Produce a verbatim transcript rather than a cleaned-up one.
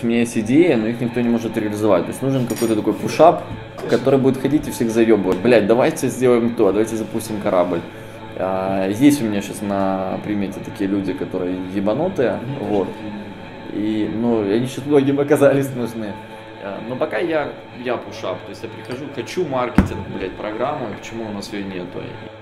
У меня есть идея, но их никто не может реализовать. То есть нужен какой-то такой пушап, который будет ходить и всех заебывать. Блять, давайте сделаем то, давайте запустим корабль. А, есть у меня сейчас на примете такие люди, которые ебанутые, вот. И, ну, они сейчас многим оказались нужны. А, но пока я, я пушап, то есть я прихожу, хочу маркетинг, блять, программу, и почему у нас ее нету.